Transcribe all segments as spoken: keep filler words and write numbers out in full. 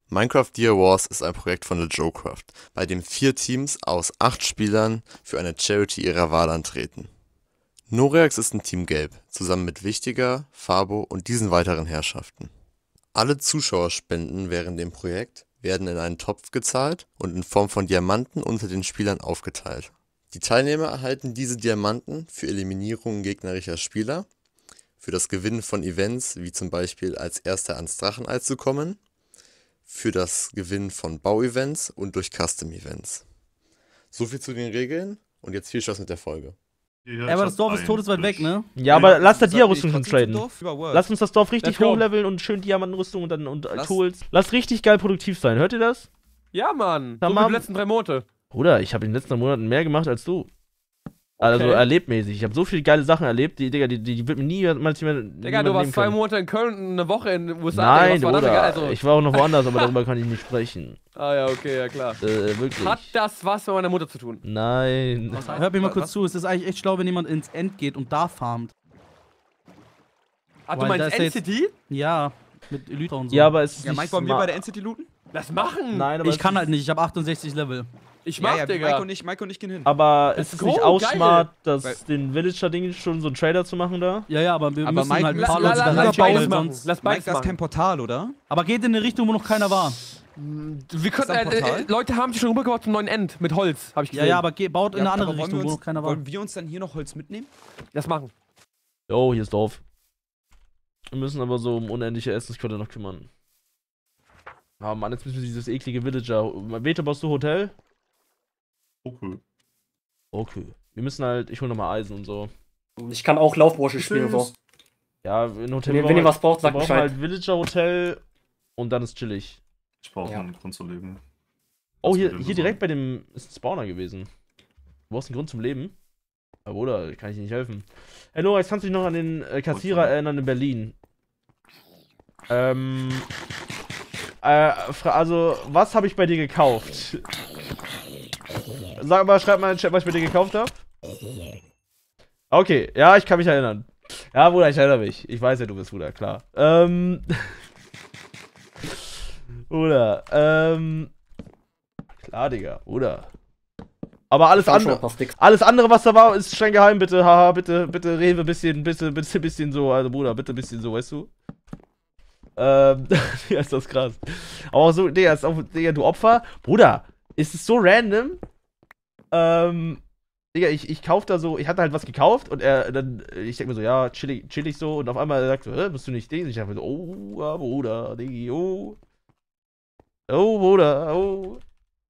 Minecraft Dear Wars ist ein Projekt von LeJoeCraft, bei dem vier Teams aus acht Spielern für eine Charity ihrer Wahl antreten. Noreax ist in Team Gelb, zusammen mit Wichtiger, Fabo und diesen weiteren Herrschaften. Alle Zuschauerspenden während dem Projekt werden in einen Topf gezahlt und in Form von Diamanten unter den Spielern aufgeteilt. Die Teilnehmer erhalten diese Diamanten für Eliminierungen gegnerischer Spieler, für das Gewinnen von Events, wie zum Beispiel als Erster ans Drachenei zu kommen, für das Gewinnen von Bauevents und durch Custom-Events. Soviel zu den Regeln und jetzt viel Spaß mit der Folge. Ja, aber das Dorf ist todesweit weg, ne? Ja, aber lass da Dia-Rüstung schon traden. Lass Lass uns das Dorf richtig hochleveln und schön Diamantenrüstung und dann und äh, Tools. Lass richtig geil produktiv sein. Hört ihr das? Ja, Mann. Dann So wie machen- die letzten drei Monate. Bruder, ich habe in den letzten Monaten mehr gemacht als du. Also Okay. erlebmäßig. Ich habe so viele geile Sachen erlebt, die, Digga, die, die, die wird mir nie manchmal. Digga, du warst zwei Monate in Köln und eine Woche in den U S A. Nein, Digga, was war Bruder. das? Also, Ich war auch noch woanders, aber darüber kann ich nicht sprechen. ah ja, okay, ja klar. Äh, wirklich. Hat das was mit meiner Mutter zu tun? Nein. Hört mir mal kurz zu, es ist eigentlich echt schlau, wenn jemand ins End geht und da farmt. Ah, du Weil meinst da ist ja N C T? Ja, mit Elytra und so. Ja, aber es ist Ja, nicht Mike, wollen wir smart. bei der N C T looten? Lass machen! Nein, aber Ich es kann ist- halt nicht, ich habe achtundsechzig Level. Ich Ja, mach, ja, Digga. Mike und ich, Mike und ich gehen hin. Aber es Let's ist go, nicht auch geil. smart, das Weil- den Villager-Ding schon so einen Trader zu machen da? Ja, ja, aber wir Aber müssen Mike, halt ein la- paar la- Leute la- da lass reinbauen, beides weil machen. sonst... Lass Mike, beides das ist kein machen. Portal, oder? Aber geht in eine Richtung, wo noch keiner war. Wir können, ein äh, Portal? äh, Leute haben sich schon rübergebracht zum neuen End mit Holz, hab ich Ja, gesehen. ja, aber geht, baut in Ja, eine andere aber wollen Richtung, wir wo uns- noch keiner war. Wollen wir uns dann hier noch Holz mitnehmen? Lass machen. Jo, hier ist Dorf. Wir müssen aber so um unendliche Essensquelle noch kümmern. Ah, Mann, jetzt müssen wir dieses eklige Villager. Vete, baust du Hotel? Okay. Okay. Wir müssen halt, ich hol nochmal Eisen und so. Ich kann auch Laufbrosche spielen, so. Ja, ein Hotel. Wenn, wir wenn ihr brauchen was braucht, wir sagt brauchen Bescheid. halt Villager Hotel und dann ist chillig. Ich brauche Ja. einen Grund zu leben. Oh, Was hier, will hier denn direkt bei dem ist ein Spawner gewesen. Du brauchst einen Grund zum Leben. Aber Bruder, kann ich dir nicht helfen. Hey Nora, jetzt kannst du dich noch an den äh, Kassierer Okay. erinnern in Berlin. Ähm. Äh, fra- also, was habe ich bei dir gekauft? Sag mal, schreib mal in den Chat, was ich bei dir gekauft habe. Okay, ja, ich kann mich erinnern. Ja, Bruder, ich erinnere mich. Ich weiß ja, du bist Bruder, klar. Ähm. Bruder, ähm. Klar, Digga, Bruder. Aber alles Ich fand schon andere. ein paar Sticks. Alles andere, was da war, ist streng geheim, bitte. Haha, bitte, bitte, Rewe, bisschen, bitte, bitte, bisschen so. Also, Bruder, bitte, bisschen so, weißt du? Ähm, ja, ist das krass. Aber auch so, Digga, ist auch, Digga, du Opfer. Bruder, ist es so random? Ähm, Digga, ich, ich kauf da so, ich hatte halt was gekauft und er, dann, ich denk mir so, ja, chillig, chillig so. Und auf einmal sagt so, hä, bist du nicht Ding? Ich dachte mir so, oh, ja, Bruder, Diggi, oh. Oh, Bruder, oh.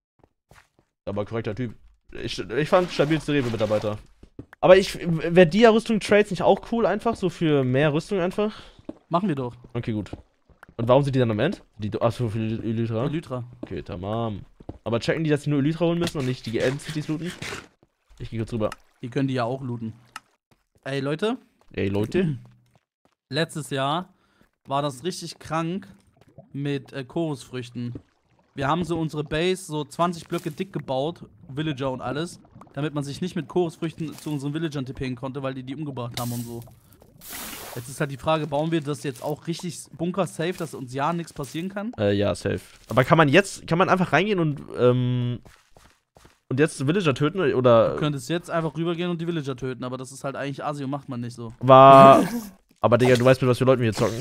Aber korrekter Typ. Ich, ich fand stabilste Rewe-Mitarbeiter. Aber ich, wäre Dia-Rüstung-Trades nicht auch cool einfach? So für mehr Rüstung einfach? Machen wir doch. Okay, gut. Und warum sind die dann am Ende? Die, achso, für die Elytra? Elytra. Okay, tamam. Aber checken die, dass die nur Elytra holen müssen und nicht die End-Cities looten? Ich geh kurz rüber. Die können die ja auch looten. Ey, Leute. Ey, Leute. Letztes Jahr war das richtig krank mit äh, Chorusfrüchten. Wir haben so unsere Base so zwanzig Blöcke dick gebaut, Villager und alles, damit man sich nicht mit Chorusfrüchten zu unseren Villagern tippen konnte, weil die die umgebracht haben und so. Jetzt ist halt die Frage, bauen wir das jetzt auch richtig bunker-safe, dass uns ja nichts passieren kann? Äh, ja, safe. Aber kann man jetzt, kann man einfach reingehen und, ähm, und jetzt Villager töten oder? Du könntest jetzt einfach rübergehen und die Villager töten, aber das ist halt eigentlich Asio, macht man nicht so. War, aber Digga, du weißt mit was für Leuten wir hier zocken.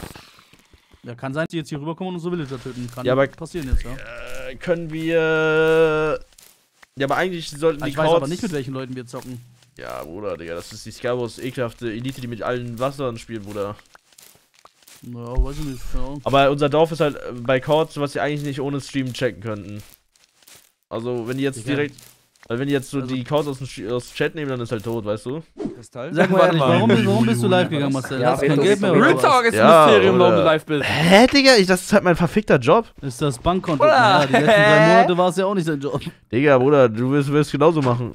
Ja, kann sein, dass die jetzt hier rüberkommen und unsere Villager töten. Kann Ja, aber- passieren jetzt, ja. Äh, können wir, ja, aber eigentlich sollten die Ich weiß Crowds- aber nicht, mit welchen Leuten wir zocken. Ja, Bruder, Digga, das ist die Skywars ekelhafte Elite, die mit allen Wassern spielen, Bruder. Ja, weiß ich nicht. Ja. Aber unser Dorf ist halt äh, bei Chords, was sie eigentlich nicht ohne Stream checken könnten. Also, wenn die jetzt Sicher. direkt, weil wenn die jetzt so Also- die Chords aus dem, Sch- aus dem Chat nehmen, dann ist halt tot, weißt du? Kristall? Sag mal Warte ehrlich, mal. warum, Juli, warum Juli, bist du Juli, live war gegangen, das? Marcel? Ja, Hast du kein Reto Geld ist mehr doch- oder Real was? Talk ist Ja, ein Mysterium, warum du oder- live bist. Hä, Digga? Ich, das ist halt mein verfickter Job. Ist das Bankkonto? Oder? Ja, die letzten drei Monate war es ja auch nicht dein Job. Digga, Bruder, du wirst, wirst genauso machen.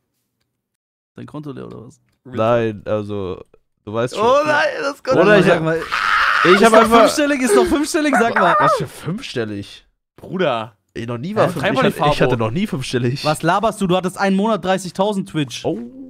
Dein Konto leer oder was? Nein, also, du weißt schon. Oh nein, das kommt. Oder ich, sag mal, ich ist hab doch einfach. fünfstellig, ist doch fünfstellig, sag mal. Was für fünfstellig? Bruder. Ich noch nie war Hä? fünf, Treib ich, mal die hatte, ich Farbe. hatte noch nie fünfstellig. Was laberst du? Du hattest einen Monat dreißigtausend Twitch. Oh,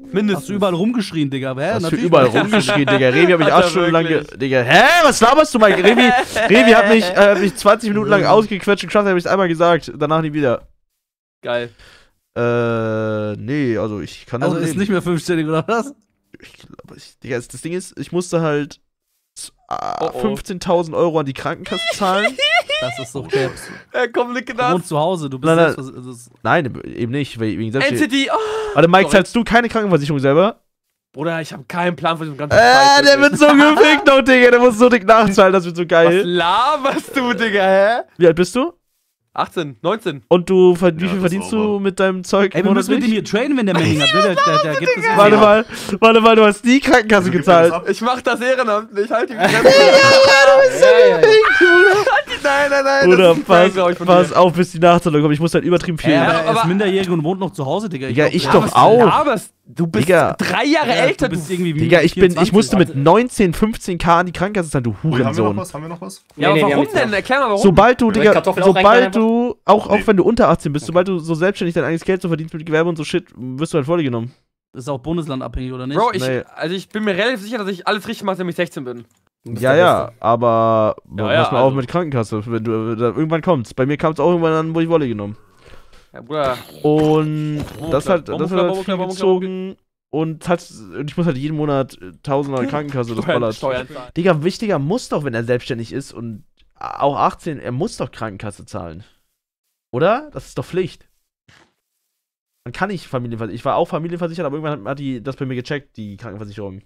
Mindestens. Hast du überall rumgeschrien, Digga? Hä? Hast du Natürlich. überall rumgeschrien, Digga. Revi hab ich Alter, acht Stunden lang. ge- wirklich. Digga, hä? Was laberst du, Mike? Revi, Revi hat mich, äh, mich zwanzig Minuten lang ausgequetscht und geschafft, hab ich's einmal gesagt. Danach nie wieder. Geil. Äh, nee, also ich kann Also auch ist leben. nicht mehr fünfstellig, oder was? Ich glaube, ich, Digga, das Ding ist, ich musste halt äh, Oh, oh. fünfzehntausend Euro an die Krankenkasse zahlen. Das ist so Caps. Äh, komm, Nick, Du wohnst zu Hause, du bist Nein, nein. selbst, das ist, Nein, eben nicht, we- wegen N C Selbstständigkeit. D, oh. Warte, Mike, Sorry. zahlst du keine Krankenversicherung selber? Bruder, ich habe keinen Plan von diesem ganzen Äh, Scheiß, der wirklich. wird so gefickt noch, Digga. Der muss so dick nachzahlen, das wird so Was geil. laberst du, Digga, hä? Wie alt bist du? achtzehn, neunzehn. Und du, ver- wie Ja, viel das verdienst ist du sauber. mit deinem Zeug ey, wir müssen mit dem monatlich? hier trainen, wenn der Manning hat. Ne? Der, der, der gibt es irgendwie Warte ab. mal, warte mal, du hast die Krankenkasse Gib mir das gezahlt. ab. Ich mach das ehrenamtlich, halt die Fresse. Ja, ja, ja. Nein, nein, nein. Oder das ist fein, pass, glaub ich, von pass dir. auf, bis die Nachzahlung kommt. Ich muss halt übertrieben viel. Ey, aber Ja, er ist aber- minderjährig und wohnt noch zu Hause, Digga. Digga, glaub, ich ja, doch was- auch. Laberst. Du bist Digga. drei Jahre Ja, älter, du du bist irgendwie Digga, ich bin, ich vierundzwanzig. musste mit neunzehn, fünfzehn K an die Krankenkasse zahlen, du Ui, haben wir noch Hurensohn. was? Haben wir noch was? Ja, aber Nee, nee, wir warum haben denn? jetzt Erklär mal, warum. Sobald du, Soll ich Digga, Kartoffeln auch sobald reinknallen du, auch, auch Nee. wenn du unter achtzehn bist, sobald du so selbstständig dein eigenes Geld so verdienst mit Gewerbe und so Shit, wirst du halt voll genommen. Ist auch bundeslandabhängig, oder nicht? Bro, ich, Nee. also ich bin mir relativ sicher, dass ich alles richtig mache, wenn ich sechzehn bin. Du bist Ja, der ja, Beste. aber Ja, ja, pass mal auf also. mit Krankenkasse. Wenn du, da, irgendwann kommt's. Bei mir kam es auch irgendwann an, wo ich Wolle genommen. Ja, Bruder. Und das hat, Bomboklar, das hat halt Bomboklar, viel Bomboklar, gezogen. Und, hat, und ich muss halt jeden Monat äh, Tausender an Krankenkasse, das Steuern, ballert. Steuern zahlen. Digga, wichtiger muss doch, wenn er selbstständig ist und auch achtzehn, er muss doch Krankenkasse zahlen. Oder? Das ist doch Pflicht. Man kann nicht Familienversicherung. Ich war auch familienversichert, aber irgendwann hat, hat die das bei mir gecheckt, die Krankenversicherung.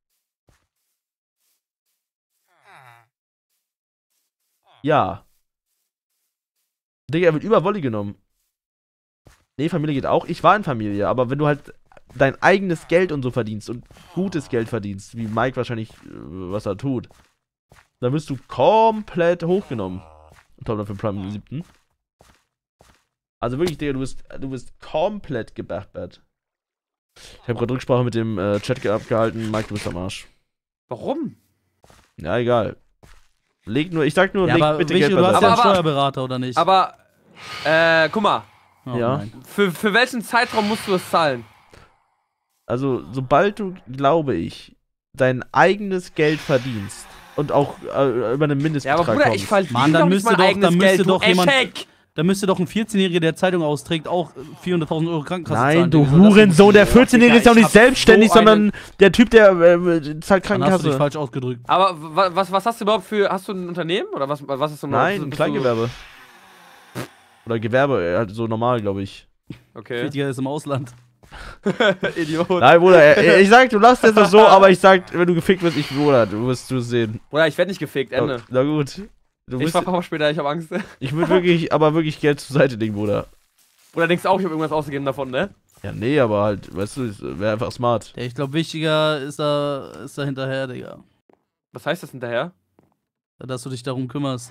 Ja. Digga, er wird über Volley genommen. Nee, Familie geht auch. Ich war in Familie, aber wenn du halt dein eigenes Geld und so verdienst und gutes Geld verdienst, wie Mike wahrscheinlich, äh, was er tut, dann wirst du komplett hochgenommen. Top noch für Prime siebten. Also wirklich, Digga, du bist, du bist komplett gebackbert. Ich habe gerade Rücksprache mit dem äh, Chat ge- abgehalten. Mike, du bist am Arsch. Warum? Ja, egal. Leg nur, ich sag nur, Ja, leg aber bitte Michi, Geld du hast beiseite. ja einen Aber- aber- Steuerberater, oder nicht? Aber, äh, guck mal. Oh, Ja. nein. Für, für welchen Zeitraum musst du das zahlen? Also, sobald du, glaube ich, dein eigenes Geld verdienst und auch äh, über einen Ja, Mindestbetrag aber Bruder, ich kommst. verdiene Mann, dann doch nicht müsste mein doch- eigenes dann müsste Geld, doch du jemand- Eschek. Da müsste doch ein vierzehnjähriger, der Zeitung austrägt, auch vierhunderttausend Euro Krankenkasse Nein, zahlen. du Digga. So, das Hurensohn, der ist- vierzehnjährige ist ja auch ich nicht hab selbstständig, so eine- sondern der Typ, der äh, zahlt Dann hast du dich Krankenkasse. falsch ausgedrückt. Aber wa- was, was hast du überhaupt für, hast du ein Unternehmen? Oder was, was ist so Nein, bist ein du- Kleingewerbe. Oder Gewerbe, äh, halt so normal, glaube ich. Okay. Wichtiger ist im Ausland. Idiot. Nein, Bruder, äh, ich sag, du lachst jetzt so, aber ich sag, wenn du gefickt wirst, ich, Bruder, du wirst du sehen. Bruder, ich werd nicht gefickt, Ende. Na gut. Du Ich bist, mach auch später, ich hab Angst. ich würde wirklich, aber wirklich Geld zur Seite legen, Bruder. Bruder, denkst du auch, ich hab irgendwas ausgegeben davon, ne? Ja, nee, aber halt, weißt du, wäre einfach smart. Ja, ich glaube, wichtiger ist da, ist da hinterher, Digga. Was heißt das hinterher? Dass du dich darum kümmerst.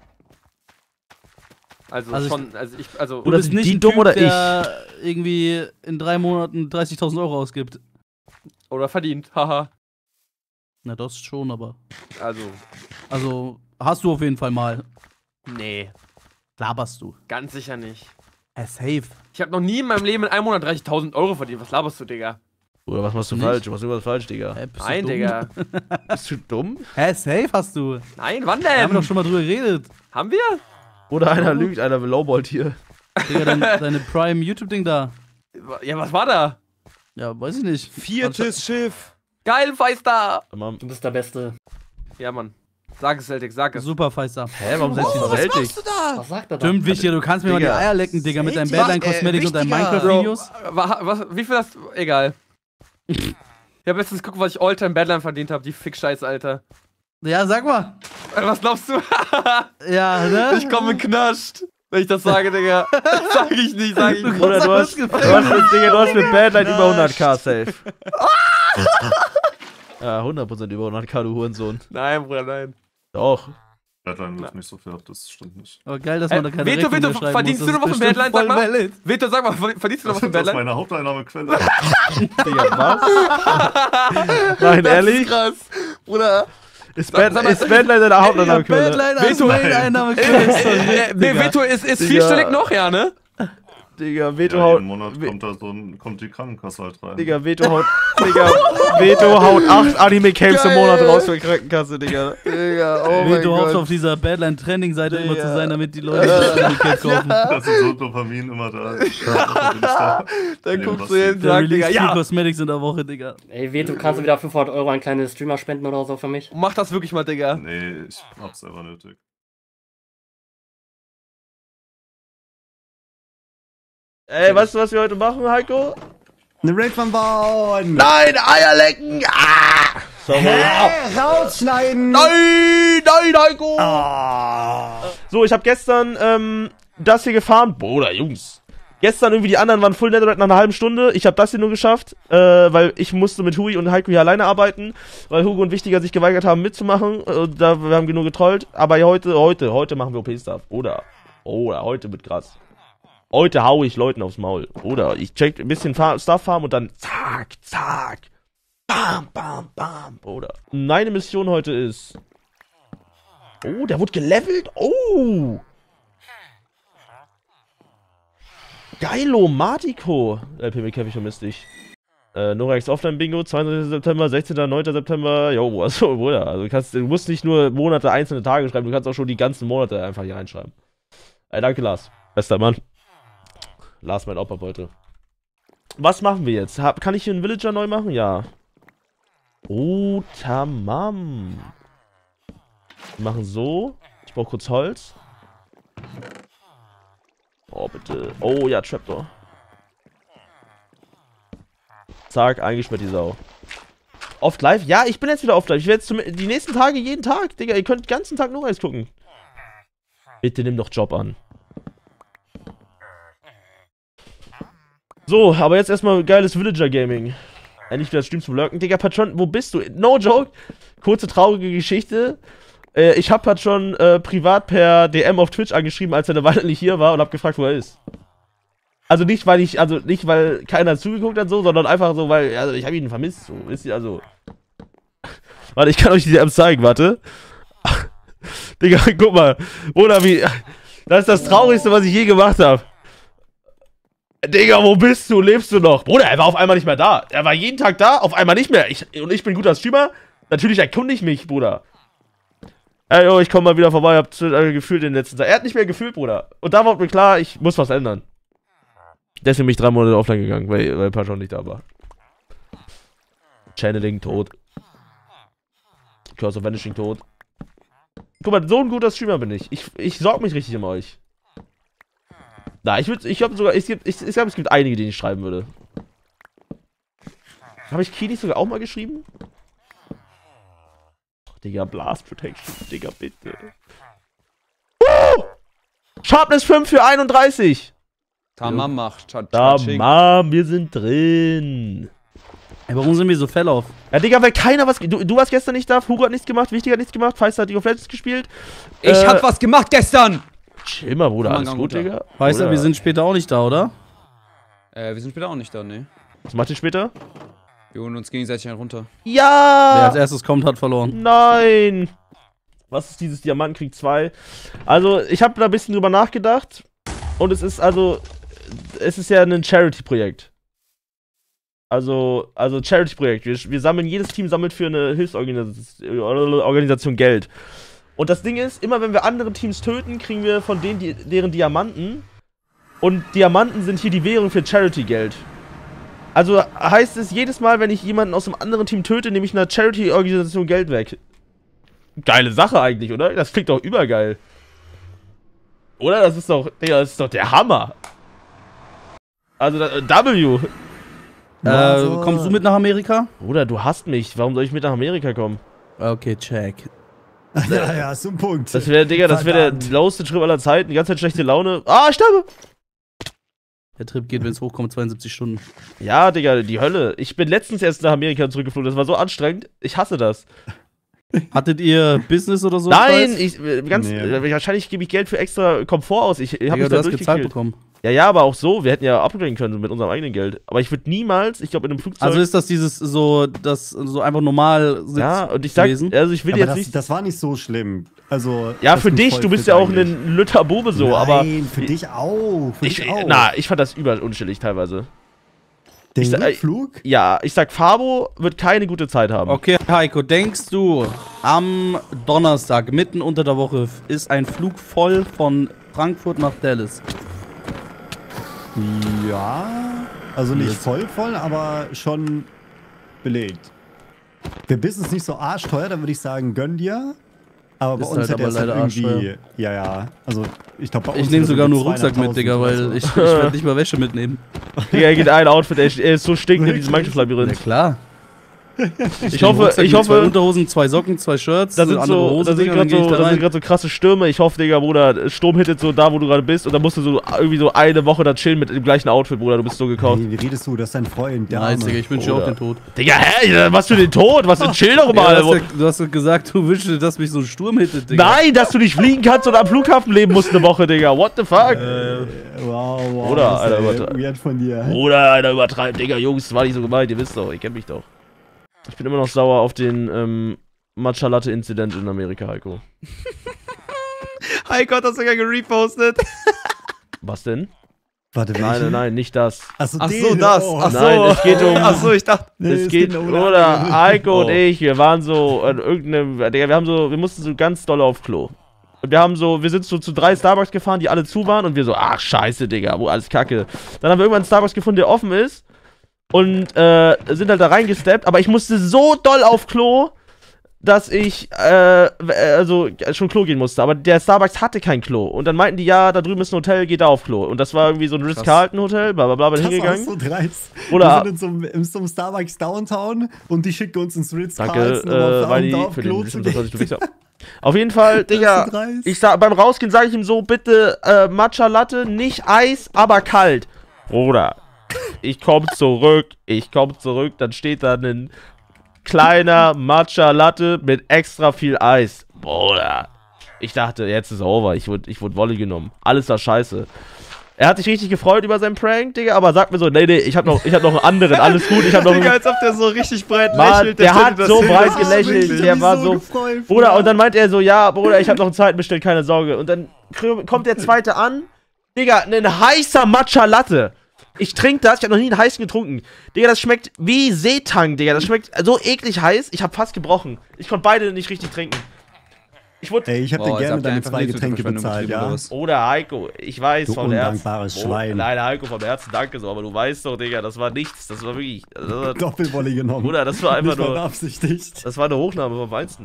Also, Also ich- schon, also ich, also, Du Oder bist sind nicht die ein dumm typ, oder der irgendwie in drei Monaten dreißigtausend Euro ausgibt. oder verdient, haha. Na, das schon, aber. Also, Also, hast du auf jeden Fall mal. nee, Laberst du. ganz sicher nicht. Ja, safe. Ich hab noch nie in meinem Leben in einem Monat dreißigtausend Euro verdient. Was laberst du, Digga? Oder was machst du Nicht? falsch? Du machst irgendwas falsch, Digga. Hä, bist Nein, du dumm? Digga. Bist du dumm? Hä, safe hast du. Nein, wann Wir haben denn? doch schon mal drüber geredet. Haben wir? Oder einer lügt, einer lowballt hier. Digga, dein, deine Prime-YouTube-Ding da. Ja, was war da? Ja, weiß ich nicht. Viertes Schiff. Geil, Feister! Mann. Du bist der Beste. Ja, Mann. Sag es, Celtic, sag es. Super, Feister. Hä, warum setzt du Celtic? Was sagt er da? Stimmt, wichtig, du kannst mir mal die Digga. Eier lecken, Digga, mit deinem Safe, Badline äh, Cosmetics und deinen wichtiger. Minecraft-Videos. Wa- was, wie viel hast du? Egal. Ich hab letztens geguckt, was ich Alltime Badline verdient habe. Die Fick-Scheiße, Alter. Ja, sag mal. Äh, Was glaubst du? Ja, ne? Ich komme knascht. Wenn ich das sage, Digga. Sag ich nicht, sag ich nicht. Bruder, du hast, du hast, mit, Digga, du hast mit Badline über hunderttausend safe. Ja, hundert Prozent über hunderttausend, du Hurensohn. Nein, Bruder, nein. Doch. Badline läuft nicht so fair, das stimmt nicht. Aber geil, dass Äh, man da keine Veto, Rechnung Veto, mehr schreiben verdienst muss. du noch Das was ist im bestimmt Badline? Sag voll mal. valid. Veto, sag mal, verdienst du noch was im Das ist Badline? meine Haupteinnahmequelle. Digga, was? Nein, Das ehrlich? ist krass. Bruder. Ist, Bad, sag mal- ist Badline deine Haupteinnahmequelle? Badline als Veto. Main-Einnahmequelle ist doch Äh, richtig, nee, Digga. Veto ist, ist Digga. vierstellig noch, ja, ne? Digga, Veto Ja, haut. jeden Monat kommt da so ein, kommt die Krankenkasse halt rein. Digga, Veto haut. Digga, Veto haut acht Anime-Camps im Monat raus für die Krankenkasse, Digga. Digga, oh mein Veto hofft Gott. auf dieser Badland-Trending-Seite immer zu Digga. sein, damit die Leute das Anime-Camp kaufen. Das ist so Dopamin immer da. Ja, da. Dann Nee, guckst was du jeden Der Tag, release Digga, vier ja. Cosmetics in der Woche, Digga. Ey, Veto, kannst du wieder fünfhundert Euro an kleine Streamer spenden oder so für mich? Mach das wirklich mal, Digga. Nee, ich hab's selber nötig. Ey, weißt du, was wir heute machen, Heiko? Eine Raid von bauen! Nein, Eier lecken! Ah! Sorry. Hä? Rausschneiden! Nein, nein, Heiko! Ah. So, ich habe gestern ähm, das hier gefahren. Bruder, Jungs. Gestern irgendwie die anderen waren Full Netherite nach einer halben Stunde. Ich habe das hier nur geschafft, äh, weil ich musste mit Hui und Heiko hier alleine arbeiten, weil Hugo und Wichtiger sich geweigert haben mitzumachen. Äh, da wir haben genug getrollt. Aber heute, heute, heute machen wir O P-Stuff. Oder, oder heute wird krass. Heute hau ich Leuten aufs Maul. Oder ich check ein bisschen Fa- Stuff farm und dann zack, zack. Bam, bam, bam. Oder. Meine Mission heute ist. Oh, der wurde gelevelt. Oh. Geilo, Matiko. L P M K, ich vermisst dich. Äh, Norax Offline Bingo, zweiunddreißigster September, sechzehnter neunter September. Jo, also, Bruder. Also, du, kannst, du musst nicht nur Monate, einzelne Tage schreiben, du kannst auch schon die ganzen Monate einfach hier reinschreiben. Äh, danke, Lars. Bester Mann. Lars, mein Opa wollte. Was machen wir jetzt? Hab, kann ich hier einen Villager neu machen? Ja. Oh, tamam. Wir machen so. Ich brauche kurz Holz. Oh, bitte. Oh, ja, Trapdoor. Zack, eingesperrt die Sau. Oft live? Ja, ich bin jetzt wieder oft live. Ich werde jetzt zum, die nächsten Tage jeden Tag. Digga, ihr könnt den ganzen Tag nur eins gucken. Bitte nimm doch Job an. So, aber jetzt erstmal geiles Villager-Gaming. Endlich wieder Stream zum Lurken. Digga, Patron, wo bist du? No joke. Kurze, traurige Geschichte. Äh, ich hab Patron äh, privat per D M auf Twitch angeschrieben, als er eine Weile nicht hier war und hab gefragt, wo er ist. Also nicht, weil ich, also nicht, weil keiner zugeguckt hat so, sondern einfach so, weil, also ich hab ihn vermisst, so, wisst ihr, also. Warte, ich kann euch die D Ms zeigen, warte. Digga, guck mal. Oder wie, das ist das Traurigste, was ich je gemacht habe. Digga, wo bist du? Lebst du noch? Bruder, er war auf einmal nicht mehr da. Er war jeden Tag da, auf einmal nicht mehr. Ich, und ich bin guter Streamer. Natürlich erkunde ich mich, Bruder. Ey, yo, ich komm mal wieder vorbei. Hab äh, gefühlt in den letzten Tag. Er hat nicht mehr gefühlt, Bruder. Und da war mir klar, ich muss was ändern. Deswegen bin ich drei Monate offline gegangen, weil, weil Patron nicht da war. Channeling tot. Curse of Vanishing tot. Guck mal, so ein guter Streamer bin ich. Ich, ich sorg mich richtig um euch. Na, ich würde, ich glaube sogar, ich, ich, ich glaube, es gibt einige, die ich schreiben würde. Habe ich Key sogar auch mal geschrieben? Ach, Digga, Blast Protection, Digga, bitte. Uh! Sharpness fünf für einunddreißig. Tamam macht. Tamam. Tamam, wir sind drin. Ey, warum sind wir so fell auf? Ja, Digga, weil keiner was. Du, du warst gestern nicht da, Hugo hat nichts gemacht, Wichtiger hat nichts gemacht, Feister hat League of Legends gespielt. Ich Äh, hab was gemacht gestern! Chill mal, Bruder, Komm mal, alles gang gut, runter. Digga? Weißt du, Bruder, wir sind später auch nicht da, oder? Äh, wir sind später auch nicht da, ne? Was macht ihr später? Wir holen uns gegenseitig einen runter. Ja! Wer als erstes kommt, hat verloren. Nein! Was ist dieses Diamantenkrieg zwei? Also, ich habe da ein bisschen drüber nachgedacht. Und es ist also. Es ist ja ein Charity-Projekt. Also, also Charity-Projekt. Wir, wir sammeln, jedes Team sammelt für eine Hilfsorganisation Geld. Und das Ding ist, immer wenn wir andere Teams töten, kriegen wir von denen die, deren Diamanten. Und Diamanten sind hier die Währung für Charity-Geld. Also heißt es, jedes Mal, wenn ich jemanden aus einem anderen Team töte, nehme ich einer Charity-Organisation Geld weg. Geile Sache eigentlich, oder? Das klingt doch übergeil. Oder? Das ist doch, Digga, das ist doch der Hammer. Also, da, W. Äh, kommst du mit nach Amerika? Bruder, du hasst mich. Warum soll ich mit nach Amerika kommen? Okay, check. Ja, ja, ist ein Punkt. Das wäre, Digga, das wäre der lowste Trip aller Zeiten. Die ganze Zeit schlechte Laune. Ah, ich sterbe! Der Trip geht, wenn es hochkommt, zweiundsiebzig Stunden. Ja, Digga, die Hölle. Ich bin letztens erst nach Amerika zurückgeflogen. Das war so anstrengend. Ich hasse das. Hattet ihr Business oder so? Nein, ich, ganz, Nee. äh, wahrscheinlich gebe ich Geld für extra Komfort aus. Ich habe Digga, mich du da hast gezahlt durchgekillt. bekommen. Ja, ja, aber auch so. Wir hätten ja upgraden können mit unserem eigenen Geld. Aber ich würde niemals, ich glaube in einem Flugzeug. Also ist das dieses so, das so einfach normal sitzt ja, und ich sag, gewesen? also ich will Aber jetzt das, nicht. das war nicht so schlimm. Also, Ja, das für bin dich, voll du bist fit ja auch eigentlich. ein Lütter Bube so, Nein, aber. für dich auch. Für Ich, dich auch. na, ich fand das über unschillig teilweise. Den ich sag- Rückflug? Ja, ich sag, Fabo wird keine gute Zeit haben. Okay, Heiko, denkst du, am Donnerstag, mitten unter der Woche, ist ein Flug voll von Frankfurt nach Dallas? Ja. Also nicht voll voll, aber schon belegt. Der Business ist nicht so arschteuer, dann würde ich sagen, gönn dir. Aber bei Ist uns halt hätte er aber es halt leider irgendwie. arschteuer. Ja, ja. Also ich glaube bei uns. Ich nehme hätte er sogar mit nur Rucksack mit, Digga, zweihunderttausend weil ich, oder ich werde nicht mal Wäsche mitnehmen. Digga, er geht ein Outfit, er ist- er ist so stinkend in diesem Ja Minecraft-Labyrinth. klar. Ich hoffe, ich Zwei hoffe, Unterhosen, zwei Socken, zwei Shirts, da sind eine andere so, Hose, da sind Digga, gerade dann geh ich so, da da sind rein. grad so krasse Stürme. Ich hoffe, Digga, Bruder, Sturm hittet so da, wo du gerade bist und dann musst du so irgendwie so eine Woche da chillen mit dem gleichen Outfit, Bruder, du bist so gekauft. Hey, wie redest du? Das ist dein Freund, der Nice, Arme. Digga, ich wünsche dir auch Oder- den Tod. Digga, hä? Was für den Tod? Was denn? Chill doch Ja, mal. du, hast ja, du hast ja gesagt, du wünschst dir, dass mich so ein Sturm hittet, Digga. Nein, dass du nicht fliegen kannst und am Flughafen leben musst eine Woche, Digga. What the fuck? Äh, wow, wow. Oder, das ist Alter, ja warte. weird von dir. Bruder, Alter, übertreibt, Digga, Jungs, das war nicht so gemeint, ihr wisst doch, ihr kennt mich doch. Ich bin immer noch sauer auf den ähm, Matcha Latte Incident in Amerika, Heiko. Heiko hat das sogar gerepostet. Was denn? Warte, Nein, nein, nein, nicht das. Achso, Ach so, das. Ach so. Nein, es geht um- Ach so, ich dachte. Es geht, oder Heiko und ich, wir waren so in irgendeinem, Digga, wir haben so, wir mussten so ganz doll auf Klo. Und wir haben so, wir sind so zu drei Starbucks gefahren, die alle zu waren und wir so, ach scheiße, Digga, wo alles kacke. Dann haben wir irgendwann einen Starbucks gefunden, der offen ist und äh, sind halt da reingesteppt, aber ich musste so doll auf Klo, dass ich, äh, also schon Klo gehen musste, aber der Starbucks hatte kein Klo. Und dann meinten die, ja, da drüben ist ein Hotel, geht da auf Klo. Und das war irgendwie so ein Ritz-Carlton-Hotel, bla bla bla, bin Das war hingegangen. so dreist. Oder- Wir sind in so, einem, in so einem Starbucks Downtown und die schicken uns ins Ritz Danke, Carlton, äh, weil die auf für Klo den zu wissen, das, was ich gehen. bewegt habe. Auf jeden Fall, Digga, so dreist. ich sag, beim Rausgehen sage ich ihm so, bitte äh, Matcha Latte, nicht Eis, aber kalt. Bruder, ich komm zurück, ich komm zurück, dann steht da ein kleiner Matcha Latte mit extra viel Eis. Bruder, ich dachte, jetzt ist over, ich wurde ich wurde Volley genommen. Alles war scheiße. Er hat sich richtig gefreut über seinen Prank, Digga, aber sagt mir so, nee, nee, ich hab noch, ich hab noch einen anderen, alles gut, ich hab noch einen... Digga, als ob der so richtig breit Mann, lächelt. der stellt hat das so hin. breit Das ist gelächelt, wirklich- der war so so... gefreut, Bruder, und dann meint er so, ja, Bruder, ich hab noch einen zweiten bestellt, keine Sorge. Und dann kr- kommt der zweite an, Digga, ein heißer Matcha Latte. Ich trinke das, ich hab noch nie einen heißen getrunken. Digga, das schmeckt wie Seetang, Digga, das schmeckt so eklig heiß, ich hab fast gebrochen. Ich konnte beide nicht richtig trinken. Ich wurde... Ey, ich hab Boah, dir als gerne ob der deine einfach zwei Lebensmittelverschwendung Getränke bezahlt, betrieben ja? oder was? Oder Heiko, ich weiß Du vom Herzen. undankbares Oh, Schwein. Leider Heiko vom Herzen, danke so, aber du weißt doch, Digga, das war nichts, das war wirklich... Das war, Doppelvolley genommen. Bruder, das war einfach Nicht mal nur... beabsichtigt. Das war eine Hochnahme vom Feinsten.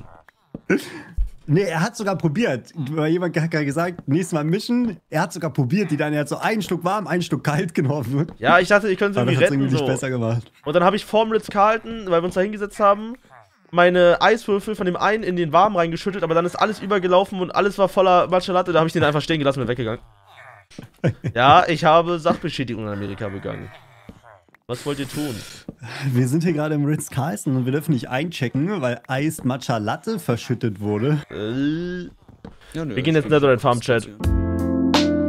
Nee, er hat sogar probiert. Weil jemand hat gerade gesagt, nächstes Mal mischen. Er hat sogar probiert, die dann, er hat so einen Schluck warm, einen Schluck kalt genommen. Ja, ich dachte, ich könnte sie Aber das irgendwie hat retten, irgendwie so. nicht besser gemacht. Und dann habe ich vorm Ritz-Carlton, weil wir uns da hingesetzt haben, meine Eiswürfel von dem einen in den warmen reingeschüttet, aber dann ist alles übergelaufen und alles war voller Matcha Latte, da habe ich den einfach stehen gelassen und bin weggegangen. Ja, ich habe Sachbeschädigung in Amerika begangen. Was wollt ihr tun? Wir sind hier gerade im Ritz-Carlton und wir dürfen nicht einchecken, weil Eis Matcha Latte verschüttet wurde. Äh, Ja, nö, wir gehen das jetzt kann nicht in den schon Farm-Chat. passieren.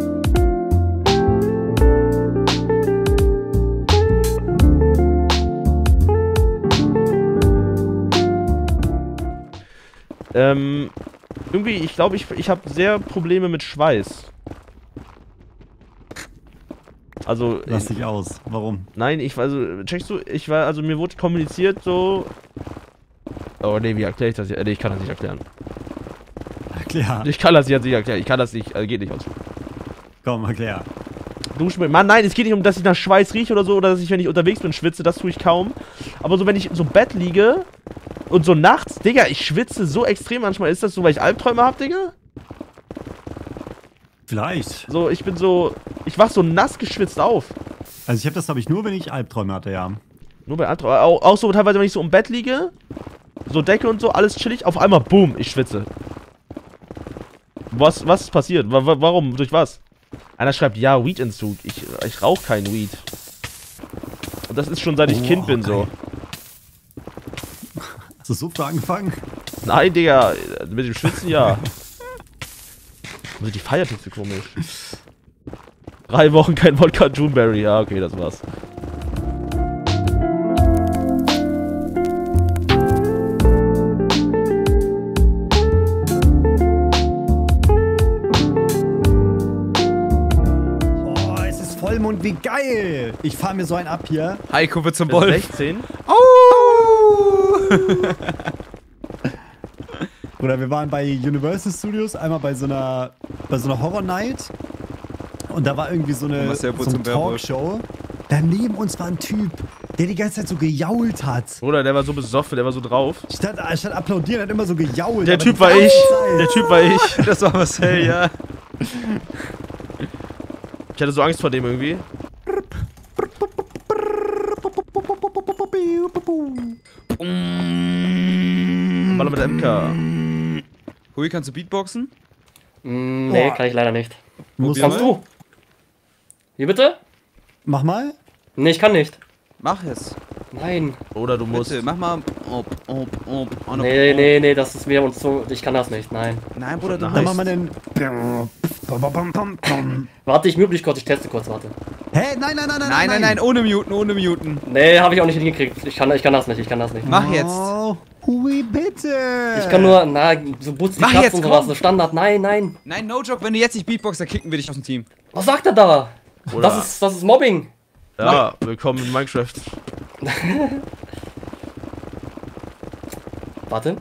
Ähm, irgendwie, ich glaube, ich, ich habe sehr Probleme mit Schweiß. Also, Lass dich aus. Warum? nein, ich war, also, checkst du, ich war, also mir wurde kommuniziert so... Oh nee, wie erkläre ich das jetzt? Nee, ich kann das nicht erklären. Erklär. Ich kann das jetzt nicht erklären, ich kann das nicht, also geht nicht aus. Komm, erklär. Duschen mit. Mann, nein, es geht nicht um, dass ich nach Schweiß rieche oder so, oder dass ich, wenn ich unterwegs bin, schwitze, das tue ich kaum. Aber so, wenn ich so im Bett liege und so nachts, Digga, ich schwitze so extrem manchmal. Ist das so, weil ich Albträume hab, Digga? Vielleicht. So, ich bin so, ich wach so nass geschwitzt auf. Also ich habe das, habe ich nur, wenn ich Albträume hatte, ja. Nur bei Albträumen. Auch, auch so teilweise, wenn ich so im Bett liege, so Decke und so, alles chillig, auf einmal, boom, ich schwitze. Was, was ist passiert? Wa wa warum? Durch was? Einer schreibt, ja, Weed-Entzug. Ich, ich rauche kein Weed. Und das ist schon seit ich Oh, Kind bin, okay. so. Hast du so früh angefangen? Nein, Digga, mit dem Schwitzen ja. Also die Feiertage komisch. Drei Wochen kein Wodka Juneberry, ja, okay, das war's. Vollmond, wie geil! Ich fahr mir so einen ab hier. Heiko wird zum Bis Wolf. sechzehn. Oder wir waren bei Universal Studios, einmal bei so einer, bei so einer Horror Night. Und da war irgendwie so eine, Marcel so wurde eine zum Werwolf. Talkshow. Daneben uns war ein Typ, der die ganze Zeit so gejault hat. Bruder, der war so besoffen, der war so drauf. Statt, statt applaudieren hat immer so gejault. Der aber Typ die war ganze ich. Zeit. Der Typ war ich. Das war Marcel, ja. Ich hatte so Angst vor dem irgendwie. Baller mit der M K. Hui, kannst du Beatboxen? Mm, nee, Boah. kann ich leider nicht. Musst Kannst du? Wie bitte? Mach mal. Nee, ich kann nicht. Mach es. Nein. Oder du musst. Bitte, mach mal. Op, op, op, op, Nee, op. nee, nee, das ist mir und so. Ich kann das nicht, nein. Nein, Bruder, du Dann musst. machen wir den. Warte, ich mute dich kurz, ich teste kurz, warte. Hä? Nein, nein, nein, nein, Nein, nein, nein, ohne muten, ohne muten. Nee, habe ich auch nicht hingekriegt. Ich kann, ich kann das nicht, ich kann das nicht. Mach jetzt. Oh, Hui, bitte. Ich kann nur, na, so Butz, die Mach Katz jetzt, und sowas, komm. so Standard, nein, nein. Nein, no joke, wenn du jetzt nicht Beatboxst, dann kicken wir dich aus dem Team. Was sagt er da? Oder? Das ist, das ist Mobbing. Ja, willkommen in Minecraft. Warte.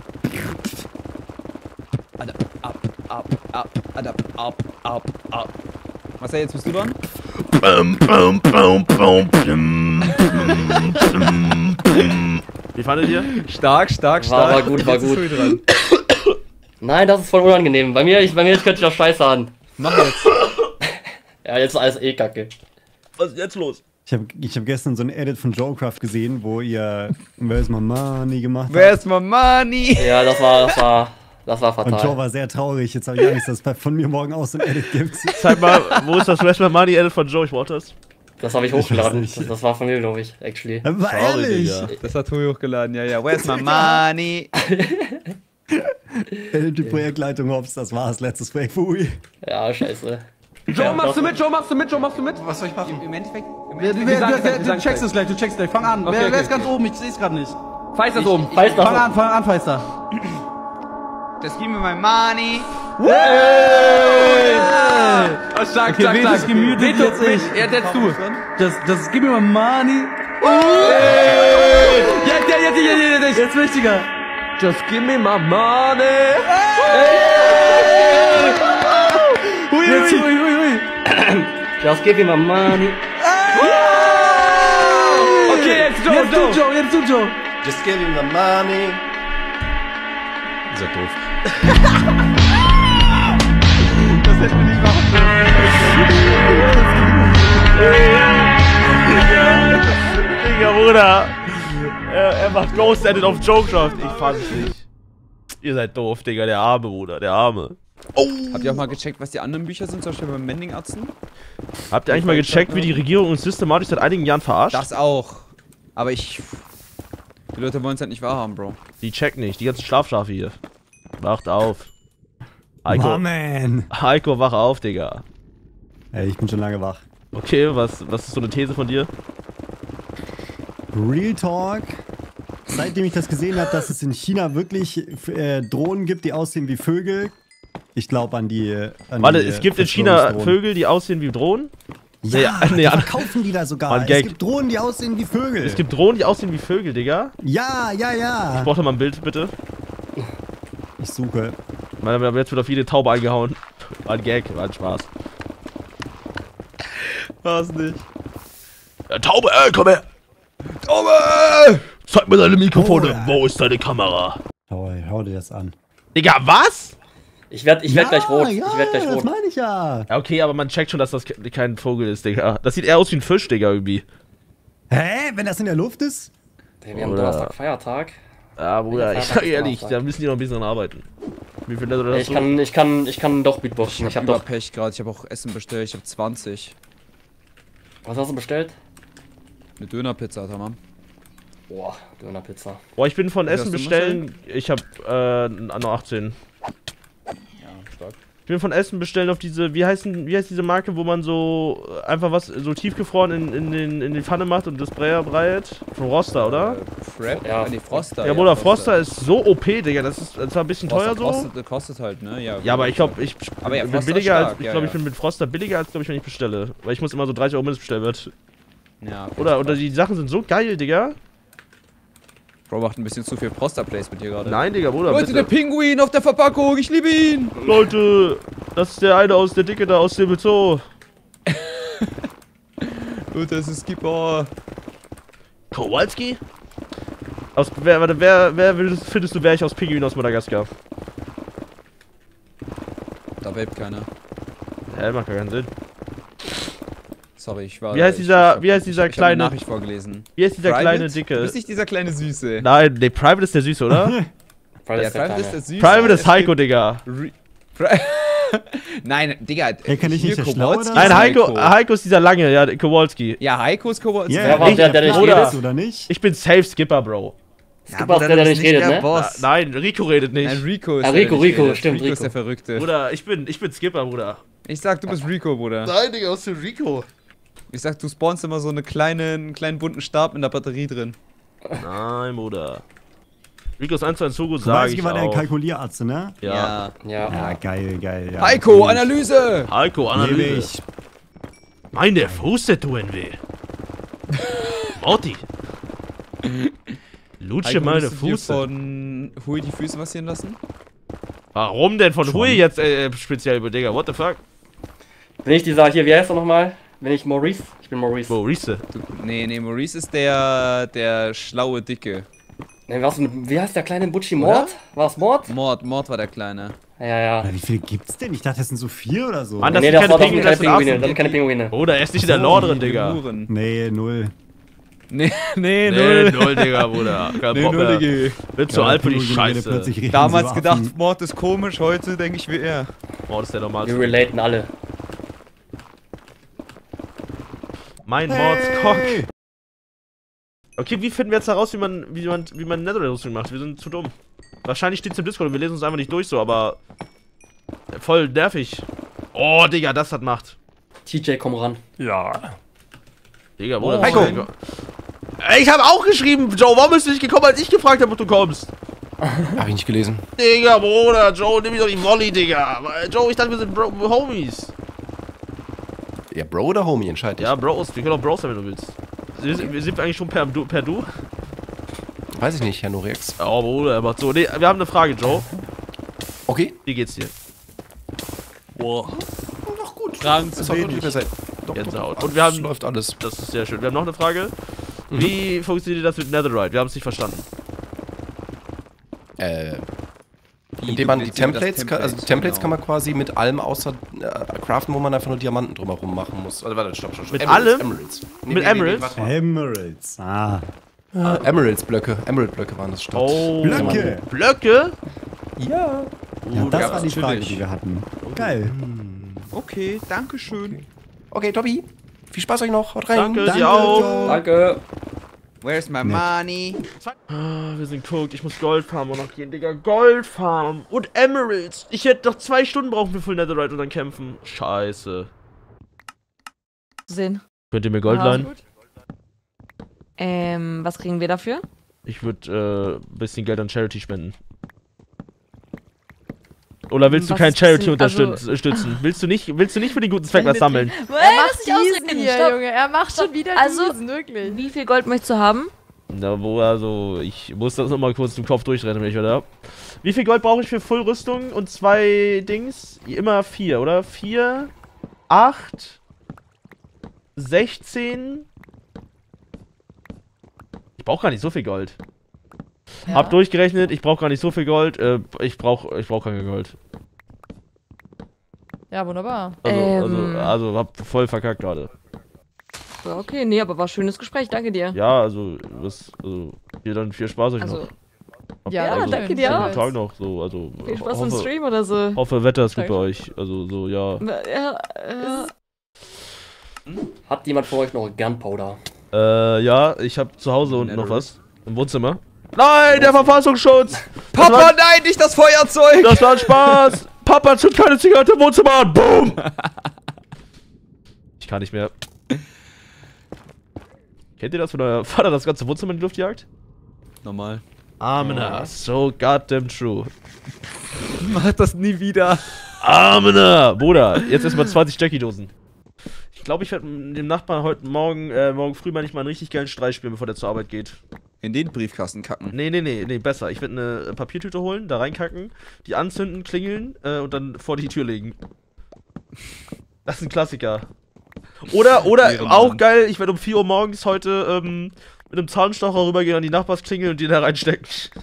Ab, ab, ab, ab, ab, ab, ab, ab. Marcel, jetzt bist du dran? Wie fandet ihr? Stark, stark, War, stark. war gut, war Jetzt ist gut. Hui dran. Nein, das ist voll unangenehm. Bei mir, ich, bei mir könnte ich auch scheiße an. Mach jetzt. Ja, jetzt ist alles eh kacke. Was ist jetzt los? Ich habe ich hab gestern so ein Edit von Joecraft gesehen, wo ihr Where's My Money gemacht habt. Where's my money? Ja, das war, das war, das war Und Joe fatal. war sehr traurig. Jetzt habe ich Angst, dass es von mir morgen auch so ein Edit gibt. Zeig mal, wo ist das Where's My Money Edit von Joe? Ich wollte das. Das habe ich Ich weiß hochgeladen. nicht. Das, das war von mir, glaube ich, actually. Aber Sorry, ehrlich. Digga. Das hat Hui hochgeladen, ja, ja. Where's my money? Die Projektleitung Hops, das war's. Letztes Projekt für Ui. Ja, scheiße. Joe, machst du mit? Joe, machst du mit? Joe, machst du mit? Was soll ich machen? Im Endeffekt? Im Wer, Endeffekt wer, sagen wer, es wer, gleich, wir du sagen checkst es es gleich, du checkst gleich. Fang an. Okay, wer, okay, wer ist okay. ganz oben? Ich seh's gerade nicht. Feister ist oben. Weiß das Fang so. an, fang an, Feister. Just give me my money. Oh, stark, Okay, stark, wen stark. ist gemutet? Veto, Jetzt ich. Ja, jetzt du. Das, das, gib mir mal Money. Jetzt, jetzt, jetzt, jetzt, jetzt. Jetzt wichtiger. Just give me my money. Hui, Jetzt, hui. hui, hui, hui. Just give him my money. Okay, jetzt Joe, Jetzt Joe. du, Joe, jetzt du, Joe. Just give him the money. Ihr seid doof. Das hätten wir nicht machen dürfen. Digga, Bruder. Er, er macht Ghost Edit auf Joecraft. Ich fand's nicht. Ihr seid doof, Digga. Der arme Bruder, der arme. Habt ihr auch mal gecheckt, was die anderen Bücher sind, zum Beispiel bei Mending-Atzen? Habt ihr eigentlich mal gecheckt, wie die Regierung uns systematisch seit einigen Jahren verarscht? Das auch. Aber ich. Die Leute wollen es halt nicht wahrhaben, Bro. Die checken nicht, die ganzen Schlafschafe hier. Wacht auf. Heiko, man. Heiko, wach auf, Digga. Ey, ich bin schon lange wach. Okay, was, was ist so eine These von dir? Real Talk. Seitdem ich das gesehen habe, dass es in China wirklich äh, Drohnen gibt, die aussehen wie Vögel. Ich glaube an die. An Warte, die, es gibt in äh, China Verschwörungsdrohnen. Vögel, die aussehen wie Drohnen? Ja, Nee, nee, die an- verkaufen die da sogar. An Es Gag. gibt Drohnen, die aussehen wie Vögel. Es gibt Drohnen, die aussehen wie Vögel, Digga. Ja, ja, ja. Ich brauch da mal ein Bild, bitte. Ich suche. Weil jetzt wird auf jede Taube eingehauen. War ein Gag, war ein Spaß. War's nicht. Ja, Taube, ey, komm her! Taube! Zeig mir deine Mikrofone. Oh, Wo ist deine Kamera? Schau, hau dir das an. Digga, was? Ich werd, ich werd gleich rot. Ja, Ich werd gleich das rot. meine ich ja. Ja, okay, aber man checkt schon, dass das ke- kein Vogel ist, Digga. Das sieht eher aus wie ein Fisch, Digga, irgendwie. Hä? Wenn das in der Luft ist? Hey, wir haben Oder- Donnerstag Feiertag. Ja, Bruder, Ja, ich sag ja, ehrlich, ja. da müssen die noch ein bisschen dran arbeiten. Wie viel Leute Ey, das ich so? kann, ich kann, ich kann doch Beatboxen. Ich hab über doch. Pech gerade. Ich habe auch Essen bestellt. Ich habe zwanzig. Was hast du bestellt? Eine Dönerpizza, Alter, Mann. Boah, Dönerpizza. Boah, ich bin von Was Essen hast du, bestellen. Ich hab, äh, noch achtzehn. Ja, stark. Ich will von Essen bestellen auf diese, wie heißt, wie heißt diese Marke, wo man so einfach was so tiefgefroren in, in, den, in die Pfanne macht und das Breyer breitet? Von Roster, oder? Äh, Frap? Ja. Nee, Froster. Ja, Bruder, Froster ist so O P, Digga. Das ist zwar ein bisschen Froster teuer so. Kostet, kostet halt, ne? Ja, Ja, aber ich glaube, ich Aber ja, bin Froster billiger stark, als, ich ja, glaube, ja. ich bin mit Froster billiger als, glaube ich, wenn ich bestelle. Weil ich muss immer so dreißig Euro mindestens bestellen wird. Ja, okay, Oder, das oder passt. die Sachen sind so geil, Digga. Bro macht ein bisschen zu viel Froster-Placement hier gerade. Nein, Digga, Bruder, Leute, der bitte. Pinguin auf der Verpackung, ich liebe ihn! Leute, das ist der eine aus der Dicke da aus dem Zoo. Leute, das ist Skipper. Kowalski? Aus, wer, warte, wer, wer würdest, findest du, wäre ich aus Pinguin aus Madagaskar? Da vape keiner. Hä, macht gar keinen Sinn. Sorry, ich war... Wie heißt ich, dieser- ich, wie heißt dieser ich, ich hab eine kleine- Nachricht vorgelesen. Wie ist dieser Private? kleine Du Dicke? bist nicht dieser kleine Süße. Nein, nee, Private ist der Süße, oder? Private Ja, ist der Private ist Kleine. der Süße. Private ist Der Heiko, steht- Digga. Re Pri Nein, Digga. Ja, kann ich hier nicht der Kowalski Schlaue ist Nein, Heiko, Heiko ist dieser lange, ja, Kowalski. Ja, Heiko ist Kowalski. Ja, Wer war ich- der, der nicht Bruder. redet? Oder nicht? Ich bin safe Skipper, Bro. Skipper ist der, der nicht redet, ne? Boss. Na, nein, Rico redet nicht. Nein, Rico ist Ah, der, Rico, der nicht Rico, redet. stimmt, Rico Rico. ist der Verrückte. Bruder, ich bin, ich bin Skipper, Bruder. Ich sag, du bist Rico, Bruder. Nein, Digga, aus dem Rico. Ich sag, du spawnst immer so eine kleine, einen kleinen bunten Stab in der Batterie drin. Nein, Bruder. Rico ist eins zu eins so gut, sag Kowalski ich war der auch. Kalkulierarzt, ne? Ja. Ja. Ja, geil, geil. Ja, Heiko, Lieb ich. Analyse! Heiko, Lieb Analyse. ich. Meine Füße tun weh. Morty. Lutsche Heiko, meine würdest du dir Füße. von Hui die Füße massieren lassen? Warum denn von Schon. Hui jetzt äh, speziell, Digga? What the fuck? Bin ich dieser hier, wie heißt er nochmal? Bin ich Maurice? Ich bin Maurice. Maurice. Du, nee, nee, Maurice ist der, der schlaue Dicke. Ne, was, wie heißt der kleine Butchi Mord? War es Mord? Mord, Mord war der Kleine. Ja, ja. Oder wie viele gibt's denn? Ich dachte, das sind so vier oder so. Mann, das Nee, sind das, keine war, das sind Pinguine, keine das sind Pinguine. Affen. Das sind keine Pinguine. Oder er ist nicht in der Lore drin, Digga. Lemuren. Nee, null. Nee, nee, Nee, null. null, Digga, Bruder. Kein Nee, Bock null, mehr. Digga. Bin zu Ja, alt für die Pinguine reden Scheiße. plötzlich reden Damals so gedacht, Affen. Mord ist komisch, heute denke ich wie er. Oh, das ist der Wir normalste. relaten alle. Mein Mordskock. Hey! Okay, wie finden wir jetzt heraus, wie man, wie man, wie man Netherite-Rüstung macht? Wir sind zu dumm. Wahrscheinlich steht's im Discord und wir lesen uns einfach nicht durch so, aber voll nervig. Oh, Digga, das hat Macht. T J, komm ran. Ja. Digga, Bruder. Oh, Heiko. Heiko. Ey, ich hab auch geschrieben, Joe, warum bist du nicht gekommen, als ich gefragt habe, ob du kommst? Hab ich nicht gelesen. Digga, Bruder, Joe, nimm mich doch die Volley, Digga. Joe, ich dachte, wir sind Bro Homies. Ja, Bro oder Homie, entscheid dich. Ja, Bros, wir können auch Bros sein, wenn du willst. Wir sind, wir sind eigentlich schon per Du? Per du? Weiß ich nicht, Herr Norex. Oh, Bruder, er macht so. Nee, wir haben eine Frage, Joe. Okay. Wie geht's dir? Boah. Doch gut. Krank Das zu ist auch wenig. gut, seid. Doch, Gänsehaut. doch, Und wir haben- läuft alles. Das ist sehr schön. Wir haben noch eine Frage. Wie funktioniert das mit Netherite? Wir haben es nicht verstanden. Äh, Wie, indem du man die willst über das Templates, kann, also die Template, Templates kann genau. man quasi mit allem außer äh, craften, wo man einfach nur Diamanten drumherum machen muss. Also warte, stopp, stopp, stopp. Mit Emeralds, allem? Emeralds. Nee, Mit Emeralds? warte mal. Emeralds. Ah. Äh, Emeralds-Blöcke. Emerald-Blöcke waren das statt. Oh, Blöcke. Blöcke? Ja. Ja, das ja, war die Frage, natürlich. die wir hatten. Geil. Okay, danke schön. Okay, Tobi. Viel Spaß euch noch. Haut rein. Danke, Danke, dir auch. Joe. Danke. Where's my Nett. money? Ah, wir sind guckt. Ich muss Gold farmen und noch gehen, Digga. Gold farmen. Und Emeralds. Ich hätte noch zwei Stunden brauchen für Full Netherite und dann kämpfen. Scheiße. Sehen. Könnt ihr mir Gold Ah, leihen? Ähm, was kriegen wir dafür? Ich würde äh, ein bisschen Geld an Charity spenden. Oder willst du Was kein ist Charity bisschen- also- unterstützen? Willst du nicht, willst du nicht für den guten Zweck was sammeln? Er macht Diesen hier, Junge. Er macht schon wieder Also, diesen, wirklich. Wie viel Gold möchtest du haben? Na, wo, also, ich muss das nochmal kurz im Kopf durchrennen, wenn ich wieder hab. Wie viel Gold brauche ich für Full-Rüstung und zwei Dings? Immer vier, oder? Vier, acht, sechzehn. Ich brauche gar nicht so viel Gold. Ja. Hab durchgerechnet, ich brauche gar nicht so viel Gold. Äh, ich brauche ich brauch kein Gold. Ja, wunderbar. Also, Ähm. also, also, hab voll verkackt gerade. Ja, okay, nee, aber war ein schönes Gespräch, danke dir. Ja, also, was, also, dir dann viel Spaß euch Also, noch. Ja, Ja, also, danke dir schönen auch. Tag noch, so, also. viel Spaß im hoffe, Stream oder so. hoffe, Wetter ist gut bei Danke. euch. Also, so, ja. Ja, ja. Hat jemand von euch noch Gunpowder? Äh, ja, ich hab zu Hause unten noch was. Im Wohnzimmer. Nein, der Verfassungsschutz! Das Papa, war, nein, nicht das Feuerzeug! das war ein Spaß! Papa zündet keine Zigarette im Wohnzimmer an. Boom! Ich kann nicht mehr. Kennt ihr das, wenn euer Vater das ganze Wohnzimmer in die Luft jagt? Normal. Amena, so goddamn true. Mach das nie wieder. Amena! Bruder, jetzt erstmal zwanzig Jackie-Dosen. Ich glaube, ich werde dem Nachbarn heute Morgen, äh, morgen früh mal nicht mal einen richtig geilen Streich spielen, bevor der zur Arbeit geht. In den Briefkasten kacken. Nee, nee, nee, nee, besser. Ich werde eine Papiertüte holen, da reinkacken, die anzünden, klingeln äh, und dann vor die Tür legen. Das ist ein Klassiker. Oder, oder, auch geil, ich werde um vier Uhr morgens heute ähm, mit einem Zahnstocher rübergehen an die Nachbarsklingel und die da reinstecken.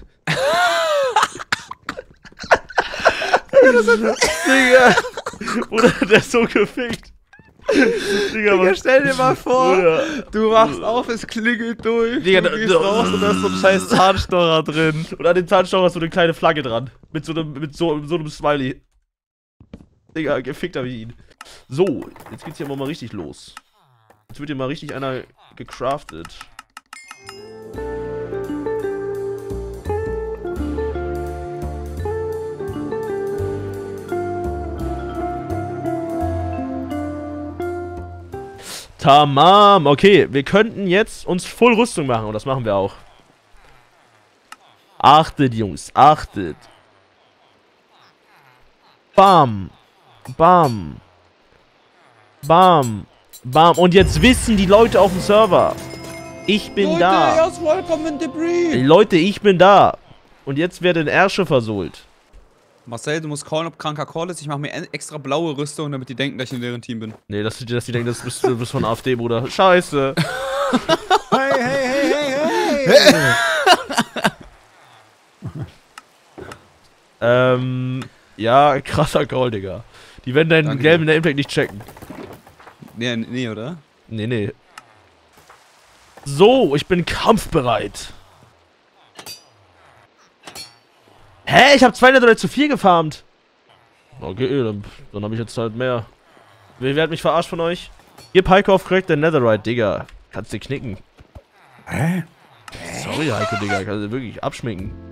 Digga! Bruder, der ist so gefickt. Digga, Digga, stell dir mal vor, Bruder. du wachst auf, es klingelt durch, Digga, du da- gehst da- raus und da ist so ein scheiß Zahnstocher drin. Und an dem Zahnstocher ist so eine kleine Flagge dran. Mit so einem, mit so, so einem Smiley. Digga, gefickt hab ich ihn. So, jetzt geht's hier mal richtig los. Jetzt wird hier mal richtig einer gecraftet. Tamam, okay, wir könnten jetzt uns Full Rüstung machen und das machen wir auch. Achtet, Jungs, achtet. Bam. Bam. Bam. Bam. Und jetzt wissen die Leute auf dem Server. Ich bin Leute, da. er ist vollkommen Debris. Leute, ich bin da. Und jetzt werden Ärsche versohlt. Marcel, du musst callen, ob kranker Call ist. Ich mache mir extra blaue Rüstung, damit die denken, dass ich in deren Team bin. Nee, dass die, dass die denken, das bist, du bist von A F D, Bruder. Scheiße. Hey, hey, hey, hey, hey! ähm, ja, krasser Call, Digga. Die werden deinen Danke gelben Nameplate nicht checken. Nee, nee, oder? Nee, nee. So, ich bin kampfbereit. Hä? Ich hab zweihundert zu viel gefarmt. Okay, dann, dann habe ich jetzt halt mehr. Wer, wer hat mich verarscht von euch? Gib Heiko auf Crack der Netherite, Digga. Kannst du knicken. Hä? Sorry, Heiko, Digga. Kannst du wirklich abschminken.